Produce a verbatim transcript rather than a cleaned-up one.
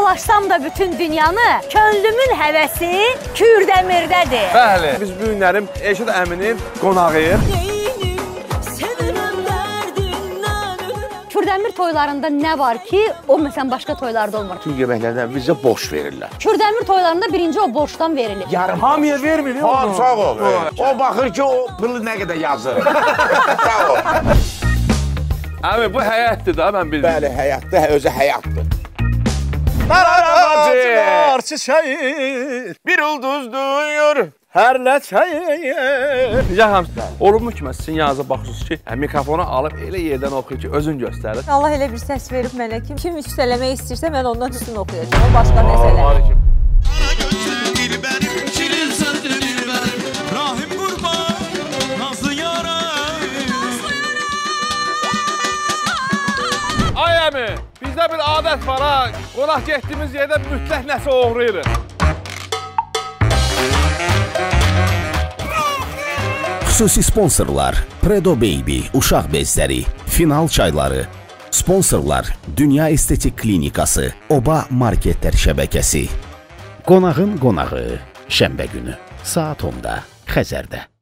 dolaşsam da bütün dünyanı, könlümün həvəsi Kürdəmirdədir. Bəli, biz bu günlərim Eşid əminin qonağıyıq. Kürdəmir toylarında nə var ki, o məsələn başqa toylarda olmur. Tüm yeməklərdən bizə borç verirlər. Kürdəmir toylarında birinci o borçdan verilir. Yarım Hamıya vermir. Ha, sağ ol. O baxır ki, o pılı nə qədər yazır. Sağ ol. Əmi, bu həyətdir da, mən bildim. Bəli, həyatda özü həyatdır. Ağacı çiçeği bir ulduz duyur. hər ləçəyi. Ya hamısı, olubmu ki, mən sizin yanınıza baxırsınız ki, mikrofonu alıb elə yerdən oxuyur ki, özün göstərir. Allah elə bir səs verib mənə ki, kim üstələmək istəyirsə, mən ondan üstün oxuyacağım. O başqa məsələ. Ay əmi, bizdə bir adət var ha, qonaq getdiyimiz yerdə mütləq nəsə oğrayırıq. Xüsusi sponsorlar Predo Baby, uşaq bezləri, Final çayları, sponsorlar Dünya Estetik Klinikası, Oba Marketlər şəbəkəsi. Qonağın qonağı, şənbə günü, saat onda, Xəzərdə.